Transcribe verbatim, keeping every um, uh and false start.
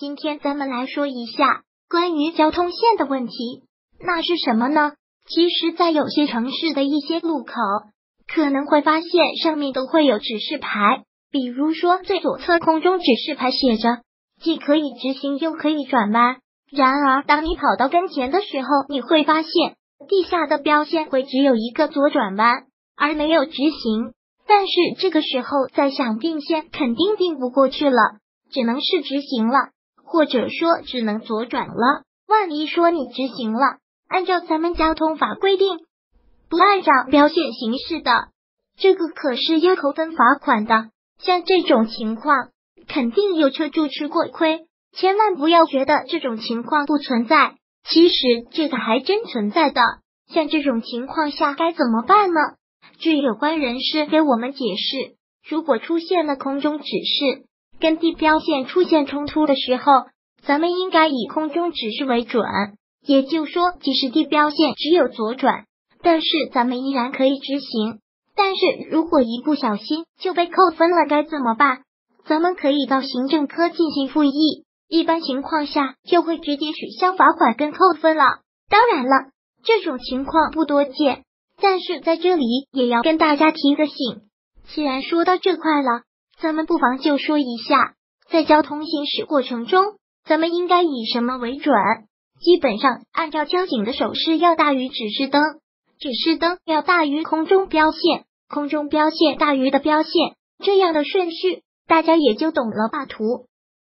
今天咱们来说一下关于交通线的问题。那是什么呢？其实在有些城市的一些路口，可能会发现上面都会有指示牌，比如说最左侧空中指示牌写着既可以直行又可以转弯。然而当你跑到跟前的时候，你会发现地下的标线会只有一个左转弯，而没有直行。但是这个时候再想并线肯定并不过去了，只能是直行了，或者说只能左转了。万一说你直行了，按照咱们交通法规定，不按照标线行驶的，这个可是要扣分罚款的。像这种情况，肯定有车主吃过亏，千万不要觉得这种情况不存在，其实这个还真存在的。像这种情况下该怎么办呢？据有关人士给我们解释，如果出现了空中指示跟地标线出现冲突的时候，咱们应该以空中指示为准，也就是说，即使地标线只有左转，但是咱们依然可以直行。但是如果一不小心就被扣分了，该怎么办？咱们可以到行政科进行复议，一般情况下就会直接取消罚款跟扣分了。当然了，这种情况不多见，但是在这里也要跟大家提个醒。既然说到这块了，咱们不妨就说一下，在交通行驶过程中，咱们应该以什么为准？基本上按照交警的手势要大于指示灯，指示灯要大于空中标线，空中标线大于的标线，这样的顺序大家也就懂了吧图。